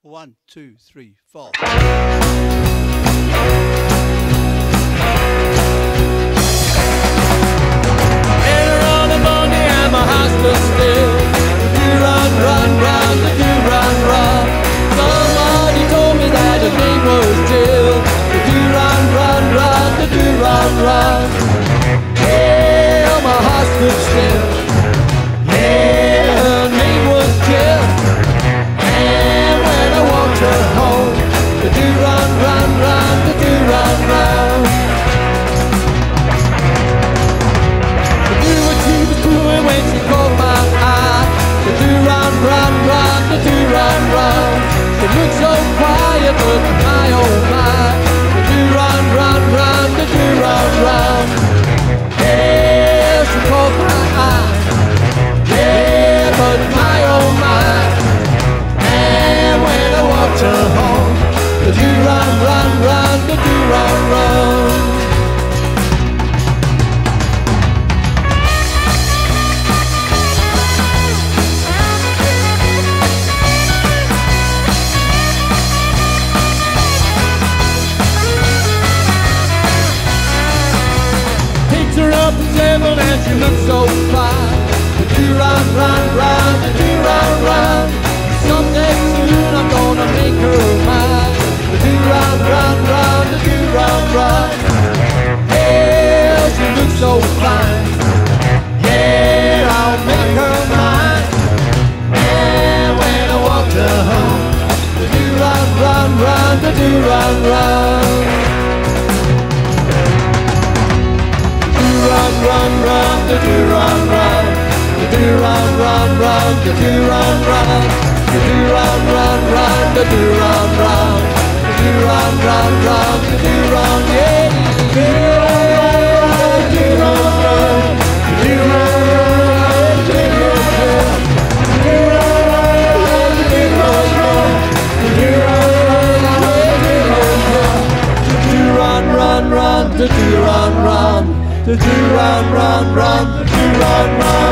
1, 2, 3, 4. Later on a Monday and my heart stood still. Do run, run, run, do run, run. Somebody told me that his name was Jill. Do run, run, run, do run, run. Yeah, my heart stood still. Yeah, her name was Jill. And when I walked her home, do run, run, run, do run, run. When she caught my eye, the do run, run, run, the do run, run. She looked so quiet, but my oh my, the do run, run, run, the do run, run. Yeah, she caught my eye. Yeah, but my oh my. And when I walked her home, the do run, run, run, the do run, run. And she looks so fine. The do run, run, run, the do run, run. Someday soon I'm gonna make her mine. The do run, run, run, the do run, run. Yeah, she looks so fine. Yeah, I'll make her mine. And when I walk her home, the do run, run, run, the do run, run. Run, run, run, the do run, run, the do run, run, run, the do run, run, the do run, run, run, the do run, run, the do run, run, run, the do run, yeah, the do run, run, the do run, run, the do run, run, the do run, run, the do run, run, the do run, run, the do run, run, the do run, run, the do run, run, run, the do run, run.